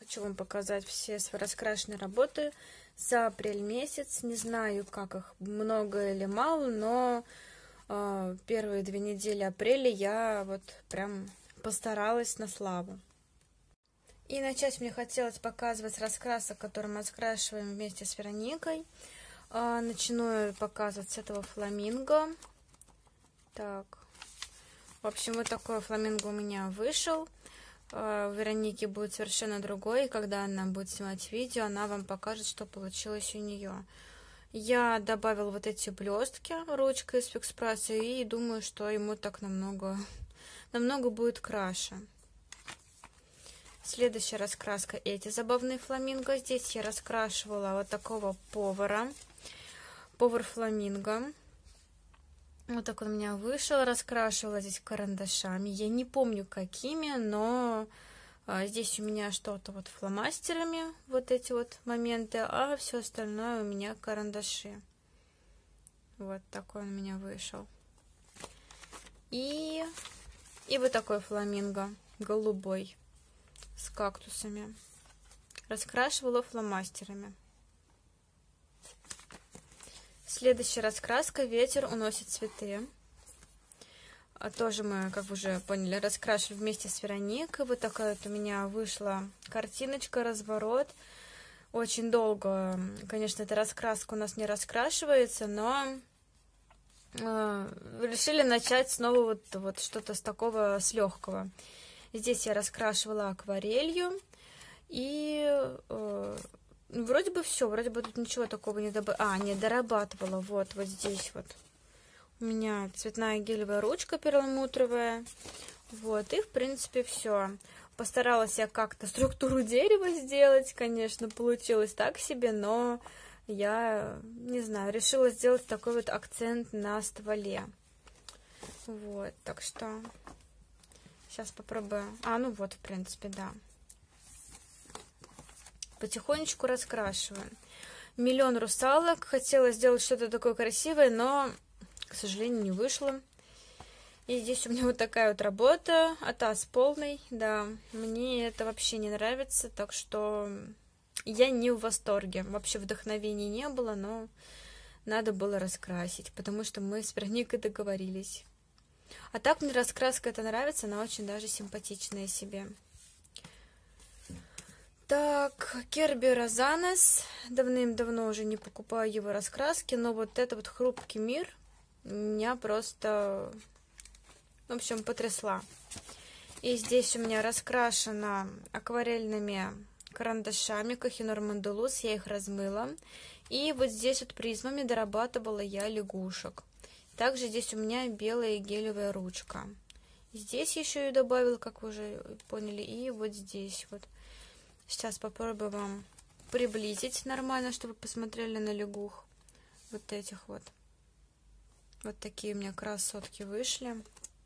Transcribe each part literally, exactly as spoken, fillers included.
хочу вам показать все свои раскрашенные работы за апрель месяц. Не знаю, как их много или мало, но э, первые две недели апреля я вот прям постаралась на славу. И начать мне хотелось показывать раскрасок, который мы раскрашиваем вместе с Вероникой. Э, начну показывать с этого фламинго. Так, в общем, вот такой фламинго у меня вышел. У Вероники будет совершенно другой, и когда она будет снимать видео, она вам покажет, что получилось у нее. Я добавила вот эти блестки ручкой из Fix Press, и думаю, что ему так намного, намного будет краше. Следующая раскраска — эти забавные фламинго. Здесь я раскрашивала вот такого повара, повар фламинго. Вот так он у меня вышел, раскрашивала здесь карандашами. Я не помню какими, но а, здесь у меня что-то вот фломастерами, вот эти вот моменты, а все остальное у меня карандаши. Вот такой он у меня вышел. И, и вот такой фламинго, голубой, с кактусами. Раскрашивала фломастерами. Следующая раскраска — ветер уносит цветы. А тоже мы, как вы уже поняли, раскрашивали вместе с Вероникой. Вот такая вот у меня вышла картиночка, разворот. Очень долго, конечно, эта раскраска у нас не раскрашивается, но э, решили начать снова вот, вот что-то с такого, с легкого. Здесь я раскрашивала акварелью и... Э, Вроде бы все, вроде бы тут ничего такого не добавила. А, не дорабатывала. Вот, вот здесь вот. У меня цветная гелевая ручка перламутровая. Вот, и в принципе все. Постаралась я как-то структуру дерева сделать, конечно, получилось так себе, но я, не знаю, решила сделать такой вот акцент на стволе. Вот, так что сейчас попробую. А, ну вот, в принципе, да. Потихонечку раскрашиваем. Миллион русалок. Хотела сделать что-то такое красивое, но, к сожалению, не вышло. И здесь у меня вот такая вот работа. Атас полный. Да, мне это вообще не нравится, так что я не в восторге. Вообще вдохновения не было, но надо было раскрасить, потому что мы с Вероникой договорились. А так мне раскраска эта нравится, она очень даже симпатичная себе. Так, Керби Розанес. Давным-давно уже не покупаю его раскраски, но вот этот вот хрупкий мир меня просто, в общем, потрясла. И здесь у меня раскрашено акварельными карандашами Kohinoor Mandaloos, я их размыла. И вот здесь вот призмами дорабатывала я лягушек. Также здесь у меня белая гелевая ручка. Здесь еще ее добавила, как вы уже поняли, и вот здесь вот. Сейчас попробую вам приблизить нормально, чтобы вы посмотрели на лягух. Вот этих вот. Вот такие у меня красотки вышли.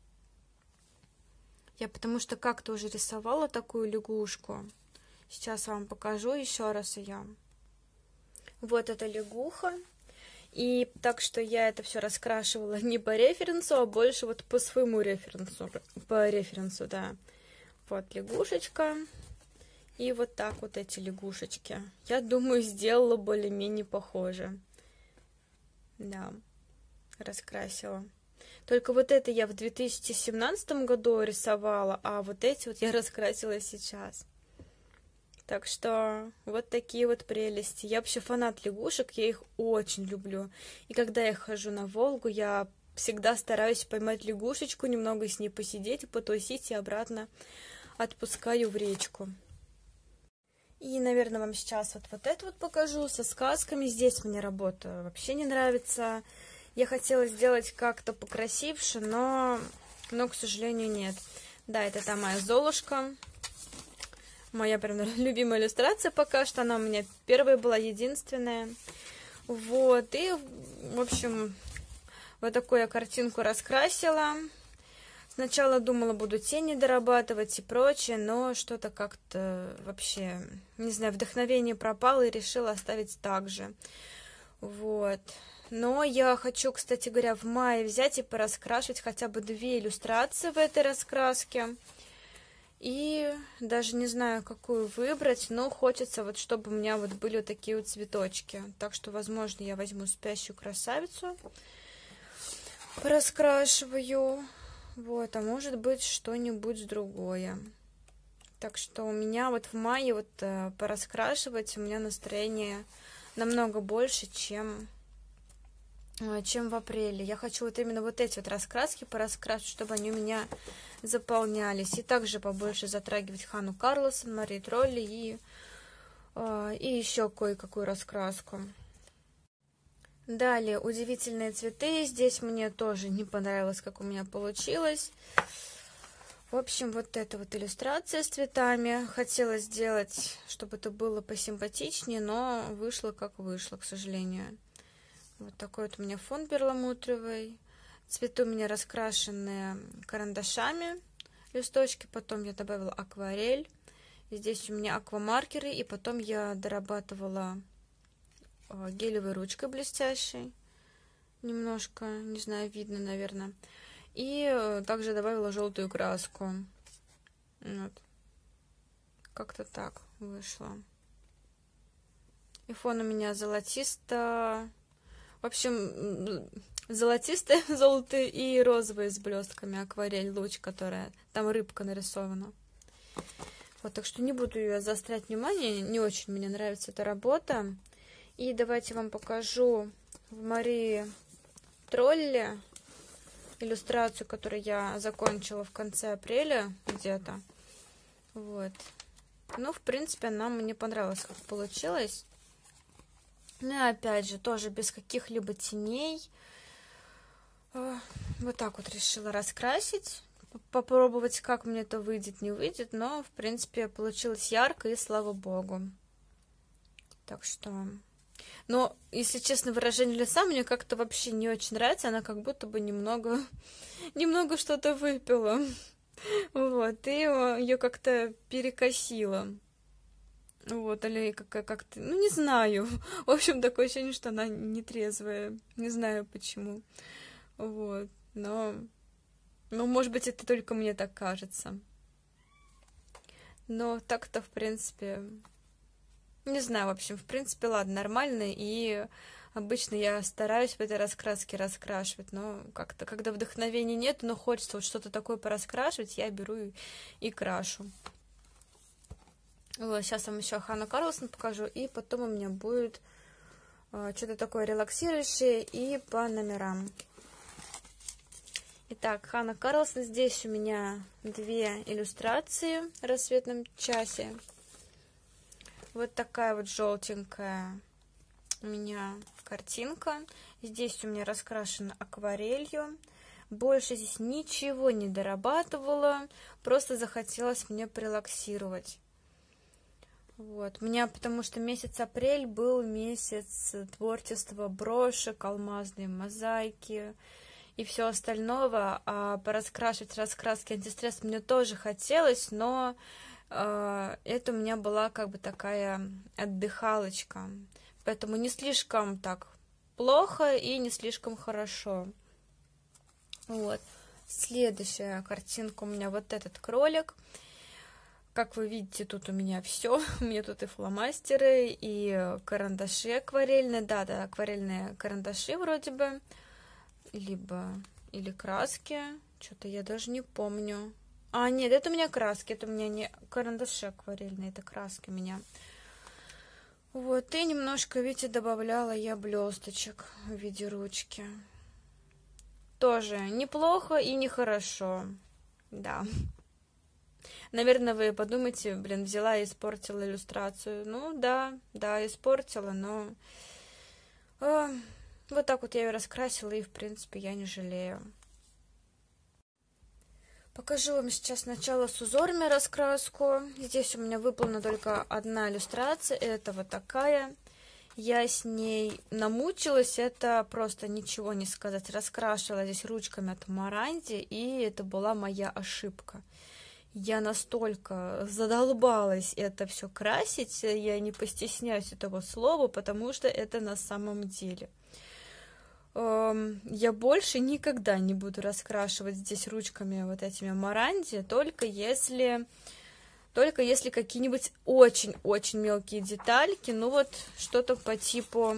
Я потому что как-то уже рисовала такую лягушку. Сейчас вам покажу еще раз ее. Вот эта лягуха. И так что я это все раскрашивала не по референсу, а больше вот по своему референсу. По референсу, да. Вот лягушечка. И вот так вот эти лягушечки. Я думаю, сделала более-менее похоже. Да, раскрасила. Только вот это я в две тысячи семнадцатом году рисовала, а вот эти вот я раскрасила сейчас. Так что вот такие вот прелести. Я вообще фанат лягушек, я их очень люблю. И когда я хожу на Волгу, я всегда стараюсь поймать лягушечку, немного с ней посидеть, потусить и обратно отпускаю в речку. И, наверное, вам сейчас вот, вот это вот покажу со сказками. Здесь мне работа вообще не нравится. Я хотела сделать как-то покрасивше, но, но, к сожалению, нет. Да, это та моя Золушка. Моя прям любимая иллюстрация пока что. Она у меня первая была, единственная. Вот, и, в общем, вот такую я картинку раскрасила. Сначала думала, буду тени дорабатывать и прочее, но что-то как-то вообще, не знаю, вдохновение пропало и решила оставить так же. Вот. Но я хочу, кстати говоря, в мае взять и пораскрашивать хотя бы две иллюстрации в этой раскраске. И даже не знаю, какую выбрать, но хочется вот, чтобы у меня вот были вот такие вот цветочки. Так что, возможно, я возьму спящую красавицу, пораскрашиваю. Вот, а может быть, что-нибудь другое. Так что у меня вот в мае вот э, пораскрашивать у меня настроение намного больше, чем, э, чем в апреле. Я хочу вот именно вот эти вот раскраски пораскрашивать, чтобы они у меня заполнялись. И также побольше затрагивать Ханну Карлсон, Мари Тролли и, э, и еще кое-какую раскраску. Далее, удивительные цветы. Здесь мне тоже не понравилось, как у меня получилось. В общем, вот эта вот иллюстрация с цветами. Хотела сделать, чтобы это было посимпатичнее, но вышло как вышло, к сожалению. Вот такой вот у меня фон перламутровый. Цветы у меня раскрашенные карандашами, листочки. Потом я добавила акварель. Здесь у меня аквамаркеры. И потом я дорабатывала гелевой ручкой блестящей. Немножко, не знаю, видно, наверное. И также добавила желтую краску. Вот. Как-то так вышло. И фон у меня золотисто... В общем, золотистый, желтый и розовый с блестками. Акварель, луч, которая... Там рыбка нарисована. Вот, так что не буду ее заострять внимание. Не очень мне нравится эта работа. И давайте вам покажу в Марии Тролли иллюстрацию, которую я закончила в конце апреля где-то. Вот. Ну, в принципе, она мне понравилась, как получилось. Ну, и опять же, тоже без каких-либо теней. Вот так вот решила раскрасить. Попробовать, как мне это выйдет, не выйдет. Но, в принципе, получилось ярко, и слава богу. Так что... Но, если честно, выражение лица мне как-то вообще не очень нравится. Она как будто бы немного, немного что-то выпила. Вот, и ее как-то перекосило. Вот, или как-то, ну, не знаю. В общем, такое ощущение, что она нетрезвая. Не знаю почему. Вот, но, ну, может быть, это только мне так кажется. Но так-то, в принципе... Не знаю, в общем, в принципе, ладно, нормально, и обычно я стараюсь в этой раскраске раскрашивать, но как-то, когда вдохновения нет, но хочется вот что-то такое пораскрашивать, я беру и, и крашу. Вот, сейчас вам еще Ханну Карлсон покажу, и потом у меня будет э, что-то такое релаксирующее и по номерам. Итак, Ханна Карлсон, здесь у меня две иллюстрации в рассветном часе. Вот такая вот желтенькая у меня картинка. Здесь у меня раскрашена акварелью. Больше здесь ничего не дорабатывала. Просто захотелось мне порелаксировать. Вот. У меня, потому что месяц апрель был месяц творчества брошек, алмазной мозаики и все остального. А пораскрашивать раскраски антистресс мне тоже хотелось, но... это у меня была как бы такая отдыхалочка, поэтому не слишком так плохо и не слишком хорошо. Вот. Следующая картинка у меня вот этот кролик. Как вы видите, тут у меня все. У меня тут и фломастеры, и карандаши акварельные. Да, да, акварельные карандаши вроде бы. Либо или краски. Что-то я даже не помню. А, нет, это у меня краски, это у меня не карандаши акварельные, это краски у меня. Вот, и немножко, видите, добавляла я блесточек в виде ручки. Тоже неплохо и нехорошо, да. Наверное, вы подумаете, блин, взяла и испортила иллюстрацию. Ну, да, да, испортила, но... Э, вот так вот я ее раскрасила, и, в принципе, я не жалею. Покажу вам сейчас сначала с узорами раскраску. Здесь у меня выполнена только одна иллюстрация. Это вот такая. Я с ней намучилась. Это просто ничего не сказать. Раскрашивала здесь ручками от Маранди. И это была моя ошибка. Я настолько задолбалась это все красить. Я не постесняюсь этого слова, потому что это на самом деле. э, я больше никогда не буду раскрашивать здесь ручками вот этими Моранди, только если... Только если какие-нибудь очень-очень мелкие детальки, ну вот что-то по типу...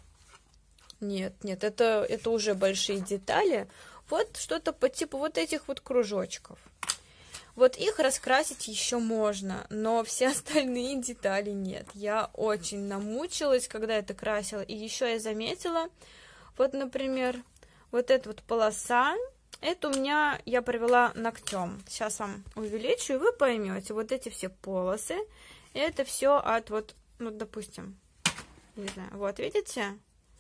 Нет, нет, это, это уже большие детали. Вот что-то по типу вот этих вот кружочков. Вот их раскрасить еще можно, но все остальные детали нет. Я очень намучилась, когда это красила. И еще я заметила, вот, например, вот эта вот полоса, это у меня я провела ногтем. Сейчас вам увеличу, и вы поймете. Вот эти все полосы, это все от вот, ну, допустим, не знаю, вот, видите?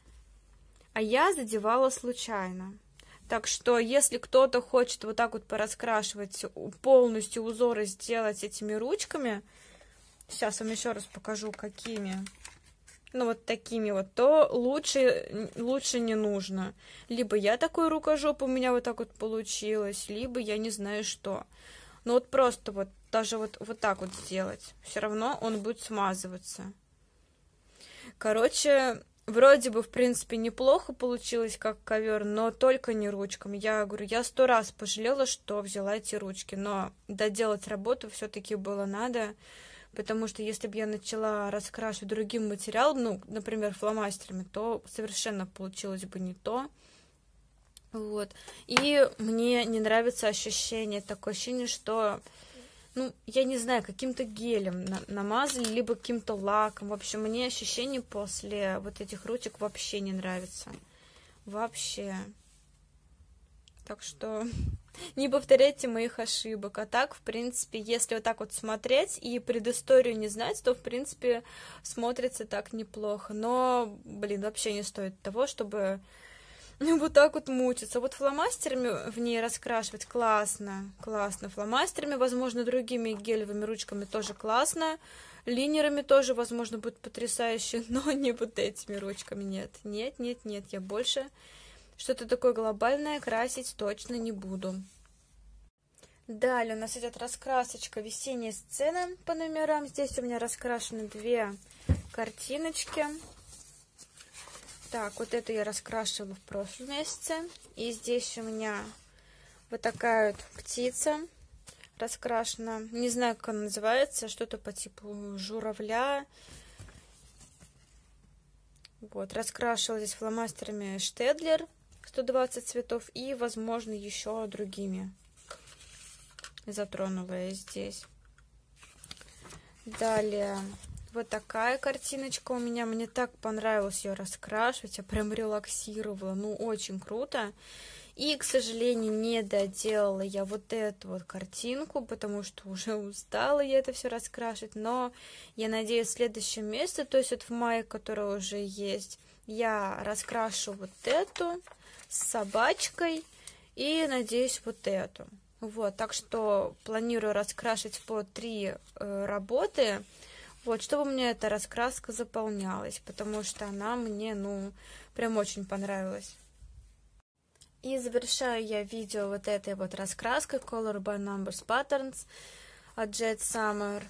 А я задевала случайно. Так что, если кто-то хочет вот так вот пораскрашивать, полностью узоры сделать этими ручками, сейчас вам еще раз покажу, какими... Ну, вот такими вот, то лучше, лучше не нужно. Либо я такой рукожоп, у меня вот так вот получилось, либо я не знаю что. Ну, вот просто вот, даже вот, вот так вот сделать. Все равно он будет смазываться. Короче, вроде бы, в принципе, неплохо получилось, как ковер, но только не ручками. Я говорю, я сто раз пожалела, что взяла эти ручки, но доделать работу все-таки было надо. Потому что если бы я начала раскрашивать другим материалом, ну, например, фломастерами, то совершенно получилось бы не то. Вот. И мне не нравится ощущение, такое ощущение, что, ну, я не знаю, каким-то гелем на намазали, либо каким-то лаком. В общем, мне ощущение после вот этих ручек вообще не нравится. Вообще. Так что... Не повторяйте моих ошибок. А так, в принципе, если вот так вот смотреть и предысторию не знать, то, в принципе, смотрится так неплохо. Но, блин, вообще не стоит того, чтобы вот так вот мучиться. Вот фломастерами в ней раскрашивать классно. Классно. Фломастерами, возможно, другими гелевыми ручками тоже классно. Линерами тоже, возможно, будет потрясающе. Но не вот этими ручками. Нет, нет, нет, нет. Я больше... Что-то такое глобальное красить точно не буду. Далее у нас идет раскрасочка весенней сцены по номерам. Здесь у меня раскрашены две картиночки. Так, вот эту я раскрашивала в прошлом месяце. И здесь у меня вот такая вот птица раскрашена. Не знаю, как она называется. Что-то по типу журавля. Вот, раскрашивала здесь фломастерами Штедлер. сто двадцать цветов и, возможно, еще другими затронула я здесь. Далее вот такая картиночка у меня. Мне так понравилось ее раскрашивать. Я прям релаксировала. Ну, очень круто. И, к сожалению, не доделала я вот эту вот картинку, потому что уже устала я это все раскрашивать. Но я надеюсь, в следующем месяце, то есть вот в мае, которое уже есть, я раскрашу вот эту с собачкой и, надеюсь, вот эту. Вот, так что планирую раскрашивать по три э, работы, вот, чтобы у меня эта раскраска заполнялась, потому что она мне, ну, прям очень понравилась. И завершаю я видео вот этой вот раскраской Color by Numbers Patterns от Jet Summer.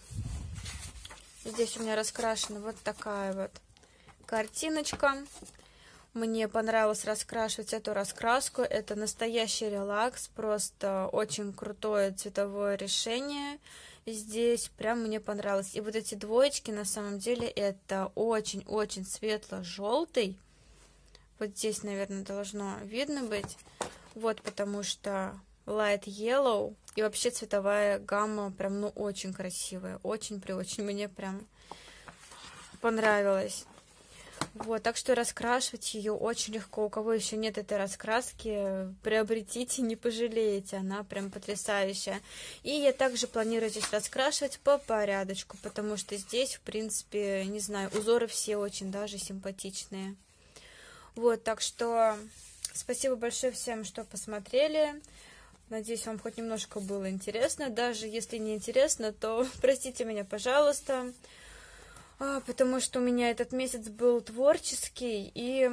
Здесь у меня раскрашена вот такая вот картиночка. Мне понравилось раскрашивать эту раскраску. Это настоящий релакс, просто очень крутое цветовое решение. Здесь прям мне понравилось. И вот эти двоечки, на самом деле, это очень-очень светло-желтый. Вот здесь, наверное, должно видно быть. Вот, потому что light yellow. И вообще цветовая гамма прям, ну, очень красивая. Очень-преочень мне прям понравилось. Вот, так что раскрашивать ее очень легко. У кого еще нет этой раскраски, приобретите, не пожалеете. Она прям потрясающая. И я также планирую здесь раскрашивать по порядочку, потому что здесь, в принципе, не знаю, узоры все очень даже симпатичные. Вот, так что спасибо большое всем, что посмотрели. Надеюсь, вам хоть немножко было интересно. Даже если не интересно, то простите меня, пожалуйста. Потому что у меня этот месяц был творческий, и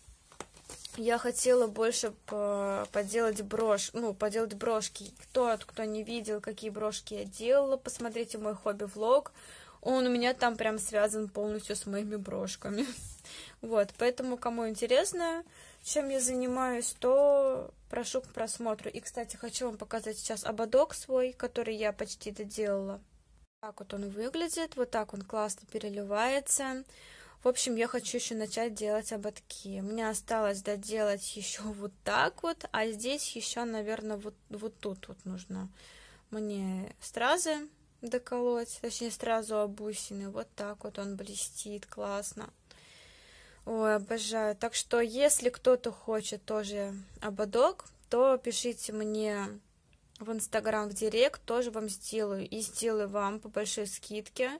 я хотела больше поделать брошь, ну, поделать брошки. Кто, кто не видел, какие брошки я делала, посмотрите мой хобби-влог. он у меня там прям связан полностью с моими брошками. Вот, поэтому, кому интересно, чем я занимаюсь, то прошу к просмотру. И, кстати, хочу вам показать сейчас ободок свой, который я почти доделала. Так вот он выглядит, вот так он классно переливается. В общем, я хочу еще начать делать ободки. Мне осталось доделать еще вот так вот, а здесь еще, наверное, вот, вот тут вот нужно мне стразы доколоть, точнее, сразу бусины. Вот так вот он блестит, классно. Ой, обожаю. Так что, если кто-то хочет тоже ободок, то пишите мне в Инстаграм, в Директ, тоже вам сделаю. И сделаю вам по большой скидке.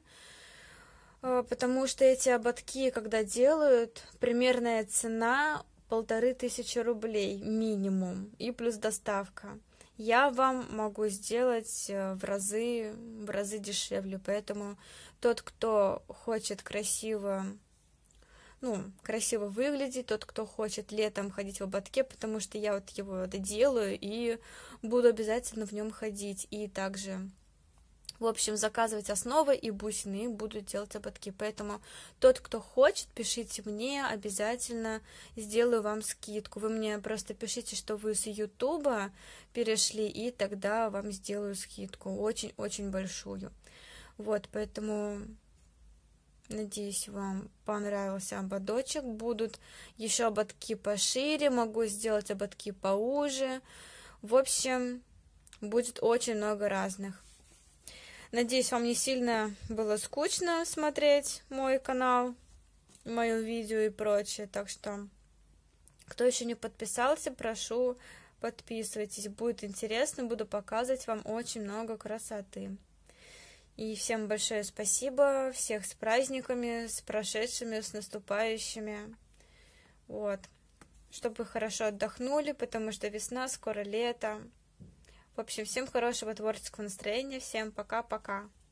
Потому что эти ободки, когда делают, примерная цена полторы тысячи рублей минимум. И плюс доставка. Я вам могу сделать в разы, в разы дешевле. Поэтому тот, кто хочет красиво, ну, красиво выглядеть, тот, кто хочет летом ходить в ободке, потому что я вот его доделаю и буду обязательно в нем ходить. И также, в общем, заказывать основы и бусины, и буду делать ободки. Поэтому тот, кто хочет, пишите мне, обязательно сделаю вам скидку. Вы мне просто пишите, что вы с Ютуба перешли, и тогда вам сделаю скидку, очень-очень большую. Вот, поэтому надеюсь, вам понравился ободочек. Будут еще ободки пошире, могу сделать ободки поуже. В общем, будет очень много разных. Надеюсь, вам не сильно было скучно смотреть мой канал, мое видео и прочее. Так что, кто еще не подписался, прошу, подписывайтесь. Будет интересно, буду показывать вам очень много красоты. И всем большое спасибо, всех с праздниками, с прошедшими, с наступающими. Вот. Чтобы вы хорошо отдохнули, потому что весна, скоро лето. В общем, всем хорошего творческого настроения, всем пока-пока.